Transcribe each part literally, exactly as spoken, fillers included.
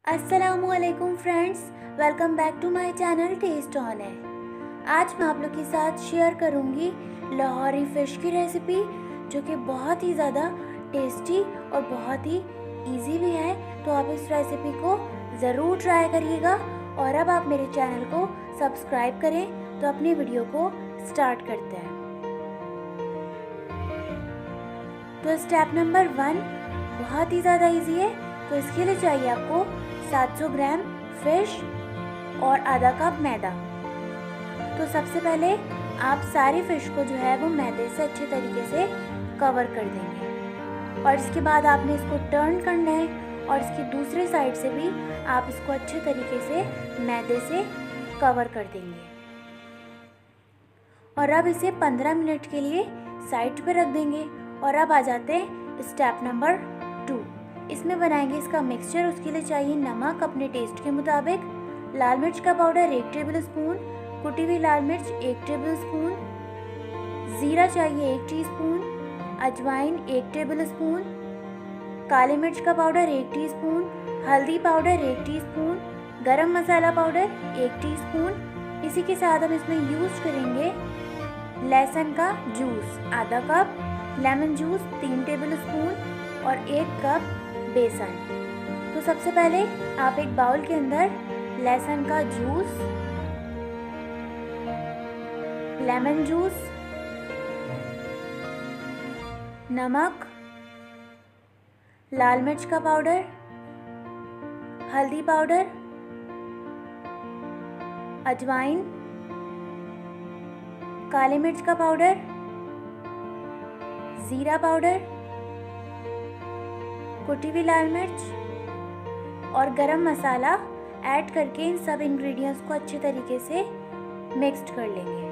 अस्सलामुअलैकुम friends, welcome back to my channel taste on है। आज मैं आप लोग के साथ शेयर करूंगी लाहौरी फ़िश की रेसिपी, जो कि बहुत ही ज़्यादा टेस्टी और बहुत ही इजी भी है। तो आप इस रेसिपी को ज़रूर ट्राई करिएगा। और अब आप मेरे चैनल को सब्सक्राइब करें। तो अपनी वीडियो को स्टार्ट करते हैं। तो स्टेप नंबर वन बहुत ही ज़्यादा इजी है। तो इसके लिए चाहिए आपको सात सौ ग्राम फिश और आधा कप मैदा। तो सबसे पहले आप सारी फिश को जो है वो मैदे से अच्छे तरीके से कवर कर देंगे, और इसके बाद आपने इसको टर्न करना है, और इसकी दूसरे साइड से भी आप इसको अच्छे तरीके से मैदे से कवर कर देंगे। और अब इसे पंद्रह मिनट के लिए साइड पे रख देंगे। और अब आ जाते हैं स्टेप नंबर टू। इसमें बनाएंगे इसका मिक्सचर। उसके लिए चाहिए नमक अपने टेस्ट के मुताबिक, लाल मिर्च का पाउडर एक टेबल स्पून, कुटी हुई लाल मिर्च एक टेबल स्पून, ज़ीरा चाहिए एक टीस्पून, अजवाइन एक टेबल स्पून, काले मिर्च का पाउडर एक टीस्पून, हल्दी पाउडर एक टीस्पून, गरम मसाला पाउडर एक टीस्पून। इसी के साथ हम इसमें यूज़ करेंगे लहसुन का जूस आधा कप, लेमन जूस तीन टेबल स्पून और एक कप बेसन। तो सबसे पहले आप एक बाउल के अंदर लहसुन का जूस, लेमन जूस, नमक, लाल मिर्च का पाउडर, हल्दी पाउडर, अजवाइन, काले मिर्च का पाउडर, ज़ीरा पाउडर, कुटी हुई लाल मिर्च और गरम मसाला ऐड करके इन सब इंग्रेडिएंट्स को अच्छे तरीके से मिक्स्ड कर लेंगे।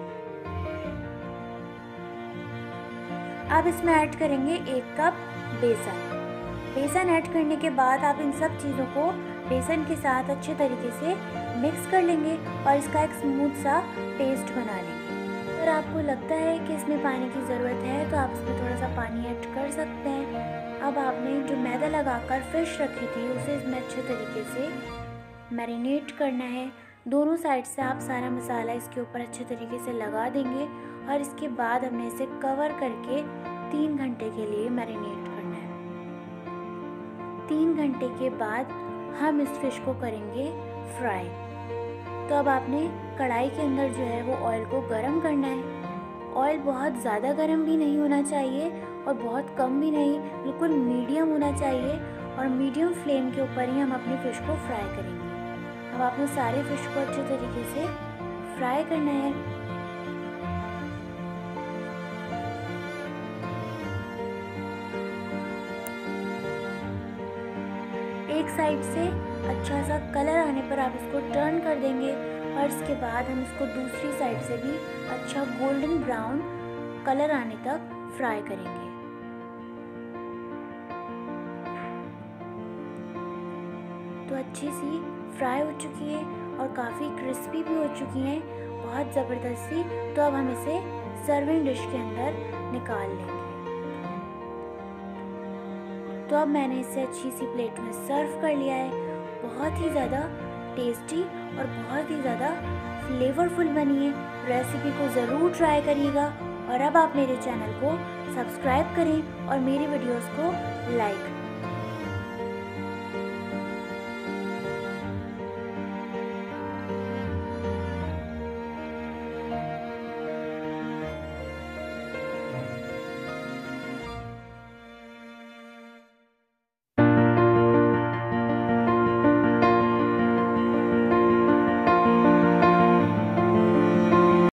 अब इसमें ऐड करेंगे एक कप बेसन। बेसन ऐड करने के बाद आप इन सब चीज़ों को बेसन के साथ अच्छे तरीके से मिक्स कर लेंगे और इसका एक स्मूथ सा पेस्ट बना लेंगे। अगर आपको लगता है कि इसमें पानी की ज़रूरत है तो आप इसमें थोड़ा सा पानी ऐड कर सकते हैं। अब आपने जो मैदा लगाकर फिश रखी थी उसे इसमें अच्छे तरीके से मैरिनेट करना है। दोनों साइड से आप सारा मसाला इसके ऊपर अच्छे तरीके से लगा देंगे, और इसके बाद हमने इसे कवर करके तीन घंटे के लिए मैरिनेट करना है। तीन घंटे के बाद हम इस फिश को करेंगे फ्राई। तो अब आपने कढ़ाई के अंदर जो है वो ऑयल को गरम करना है। ऑयल बहुत ज़्यादा गरम भी नहीं होना चाहिए और बहुत कम भी नहीं, बिल्कुल मीडियम होना चाहिए। और मीडियम फ्लेम के ऊपर ही हम अपनी फ़िश को फ्राई करेंगे। अब आपने सारे फिश को अच्छे तरीके से फ्राई करना है। एक साइड से अच्छा सा कलर आने पर आप इसको टर्न कर देंगे, और इसके बाद हम इसको दूसरी साइड से भी अच्छा गोल्डन ब्राउन कलर आने तक फ्राई करेंगे। तो अच्छी सी फ्राई हो चुकी है और काफ़ी क्रिस्पी भी हो चुकी हैं, बहुत ज़बरदस्त सी। तो अब हम इसे सर्विंग डिश के अंदर निकाल लेंगे। तो अब मैंने इसे अच्छी सी प्लेट में सर्व कर लिया है। बहुत ही ज़्यादा टेस्टी और बहुत ही ज़्यादा फ्लेवरफुल बनी है। रेसिपी को ज़रूर ट्राई करिएगा। और अब आप मेरे चैनल को सब्सक्राइब करें और मेरी वीडियोस को लाइक करें।